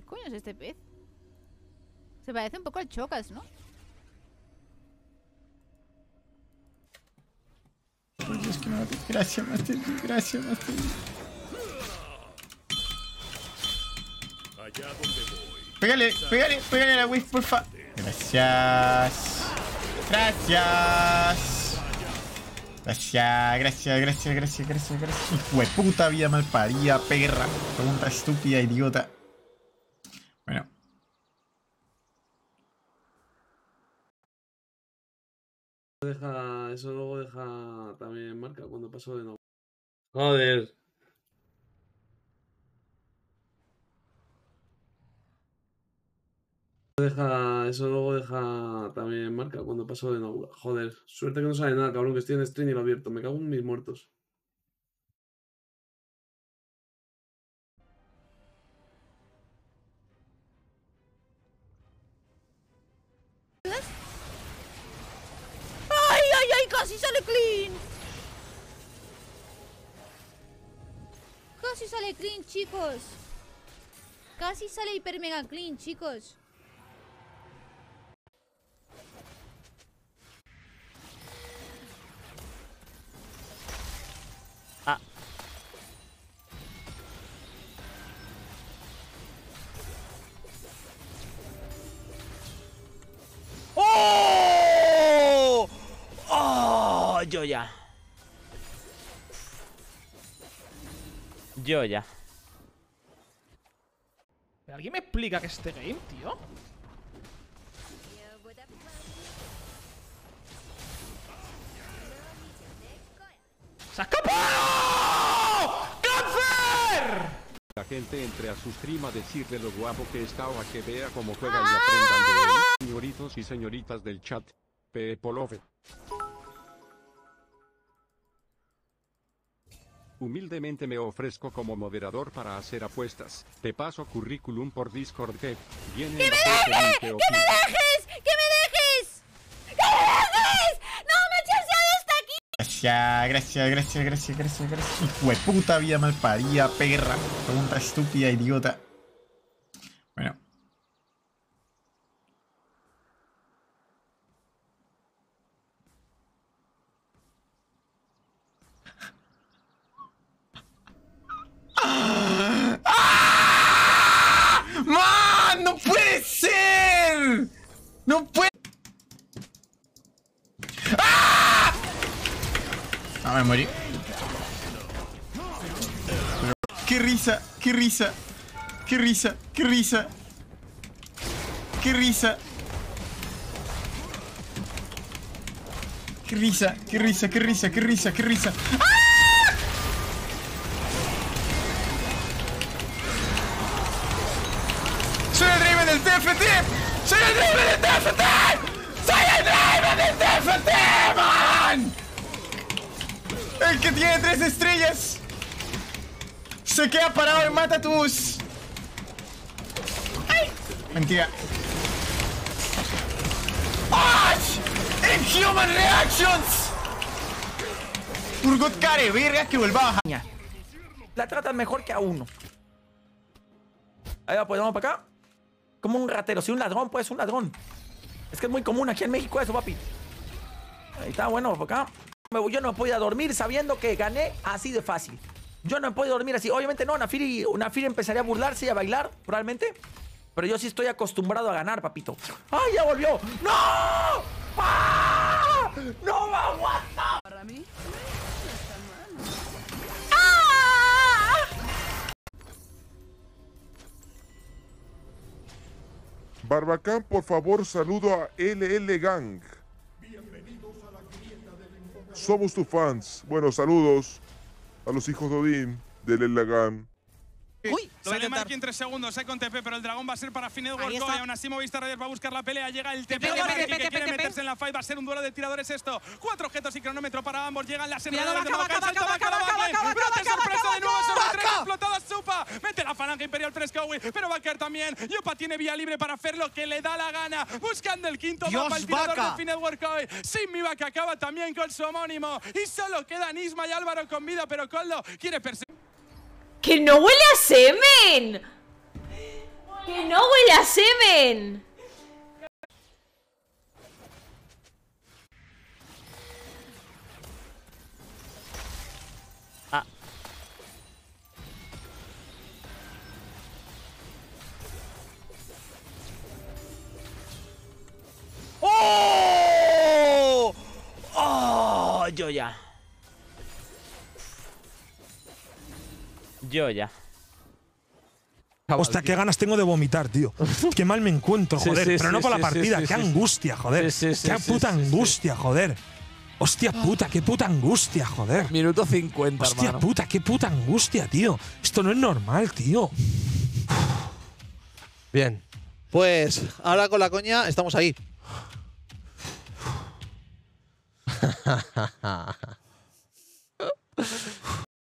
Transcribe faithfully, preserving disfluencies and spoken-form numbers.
coño es este pez? Se parece un poco al Chocas, ¿no? Oye, es que no. Gracias, Master. Gracias, Master. Pégale, pégale, pégale a la Wiz, porfa. Gracias. Gracias. Gracias, gracias, gracias, gracias, gracias, gracias. Hijo de puta vida malparida, perra. Pregunta estúpida, idiota. Bueno. Deja, eso luego deja también marca cuando pasó de nuevo. Joder. Deja, eso luego deja también marca cuando pasó de nuevo. Joder, suerte que no sale nada, cabrón, que estoy en stream y lo abierto. Me cago en mis muertos. ¡Ay, ay, ay! ¡Casi sale clean! Casi sale clean, chicos. Casi sale hiper mega clean, chicos. Ah. ¡Oh! ¡Oh! Yo ya. Yo ya. ¿Alguien me explica qué es este game, tío? ¡Se ha escapado! ¡Cáncer! La gente entre a su stream a decirle lo guapo que está o a que vea cómo juega y aprendan de él. Señoritos y señoritas del chat. P. Polove. Humildemente me ofrezco como moderador para hacer apuestas. Te paso currículum por Discord que viene... ¡Que me dejes! ¡Que me dejes! ¡Que me dejes! ¡Que me dejes! ¡No me eches ya hasta aquí! Gracias, gracias, gracias, gracias, gracias, gracias. Hijo de puta vida malparida, perra. Pregunta estúpida, idiota. Bueno. ¡Ah! ¡Man! ¡No puede ser! ¡No puede! ¡Ah! No, me morí. ¡Qué risa! ¡Qué risa! ¡Qué risa! ¡Qué risa! ¡Qué risa! ¡Qué risa! ¡Qué risa! ¡Qué risa! ¡Qué risa! ¡Qué risa! ¡Ah! ¡Soy el driver del T F T! ¡Soy el driver del T F T! ¡Soy el driver del T F T, man! El que tiene tres estrellas se queda parado y mata a tus... ¡Ay! Mentira. ¡Ash! ¡Inhuman Reactions! Urgot care, verga que vuelva a bajar. La tratan mejor que a uno. Ahí va, pues vamos para acá. Como un ratero, si un ladrón, pues un ladrón. Es que es muy común aquí en México eso, papi. Ahí está, bueno, por acá. Yo no me podía dormir sabiendo que gané así de fácil. Yo no me puedo dormir así. Obviamente no, Nafiri, Nafiri empezaría a burlarse y a bailar, probablemente. Pero yo sí estoy acostumbrado a ganar, papito. ¡Ay, ya volvió! ¡No! ¡Ah! ¡No me aguanta! Para mí. Barbacán, por favor, saludo a L L Gang. Somos tus fans. Bueno, saludos a los hijos de Odín de L L Gang. Uy, sale Mikey en tres segundos, eh, con T P, pero el dragón va a ser para Finedworld. Y aún así Movistar Riders va a buscar la pelea. Llega el T P de Marky, que quiere meterse en la fight. Va a ser un duelo de tiradores esto. Cuatro objetos y cronómetro para ambos. Llegan las enredaderas de Vaca, salto Vaca, Vaca, brote sorpresa de nuevo sobre tres explotadas Supa. Mete la falange imperial Frescowi, pero va a caer también. Yupa tiene vía libre para hacer lo que le da la gana. Buscando el quinto mapa, el tirador de Finedworld hoy. Sin mi Vaca acaba también con su homónimo. Y solo quedan Isma y Álvaro con vida, pero Coldo quiere perseguir. ¡Que no huele a semen! ¡Que no huele a semen! Ah. ¡Oh! ¡Oh! Yo ya. Yo ya. Hostia, qué ganas tengo de vomitar, tío. Qué mal me encuentro, Sí, joder. sí, Pero no sí, por la sí, partida, sí, qué sí, angustia, joder. Sí, sí, sí, qué sí, puta sí, sí. angustia, joder. Hostia puta, qué puta angustia, joder. Minuto cincuenta, Hostia hermano. puta, qué puta angustia, tío. Esto no es normal, tío. Bien. Pues ahora con la coña estamos ahí.